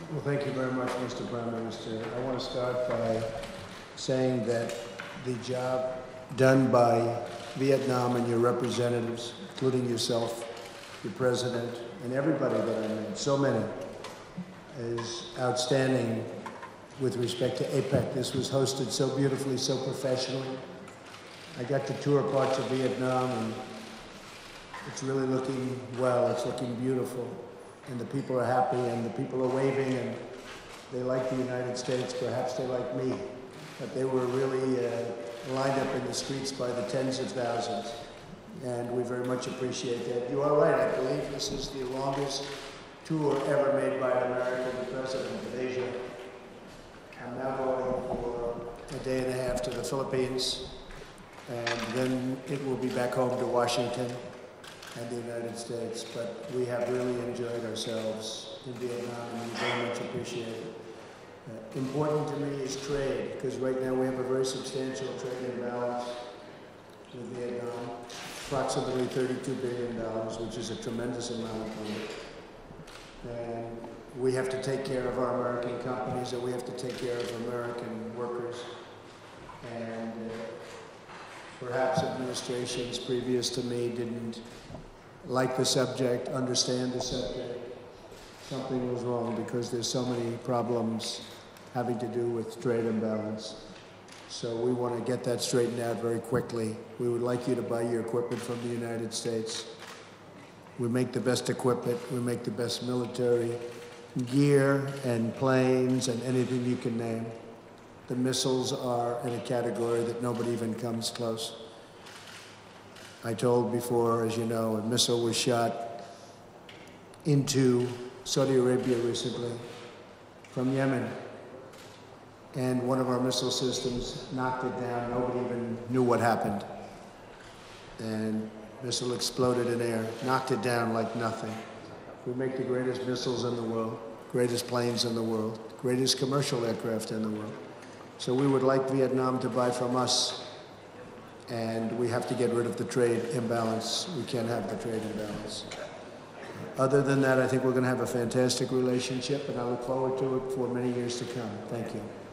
Well, thank you very much, Mr. Prime Minister. I want to start by saying that the job done by Vietnam and your representatives, including yourself, your president, and everybody that I met, so many, is outstanding with respect to APEC. This was hosted so beautifully, so professionally. I got to tour parts of Vietnam, and it's really looking well. It's looking beautiful. And the people are happy, and the people are waving, and they like the United States. Perhaps they like me. But they were really lined up in the streets by the tens of thousands. And we very much appreciate that. You are right. I believe this is the longest tour ever made by an American president of Asia. I'm now going for a day and a half to the Philippines, and then it will be back home to Washington and the United States. But we have really enjoyed ourselves in Vietnam, and we very much appreciate it. Important to me is trade, because right now we have a very substantial trade imbalance with Vietnam, approximately $32 billion, which is a tremendous amount of money. And we have to take care of our American companies, and we have to take care of American workers. And perhaps administrations previous to me didn't like the subject, understand the subject. Something was wrong, because there's so many problems having to do with trade imbalance. So we want to get that straightened out very quickly. We would like you to buy your equipment from the United States. We make the best equipment, we make the best military gear and planes and anything you can name. The missiles are in a category that nobody even comes close. I told before, as you know, a missile was shot into Saudi Arabia recently from Yemen. And one of our missile systems knocked it down. Nobody even knew what happened. And missile exploded in air, knocked it down like nothing. We make the greatest missiles in the world, greatest planes in the world, greatest commercial aircraft in the world. So we would like Vietnam to buy from us, and we have to get rid of the trade imbalance. We can't have the trade imbalance. Other than that, I think we're going to have a fantastic relationship, and I look forward to it for many years to come. Thank you.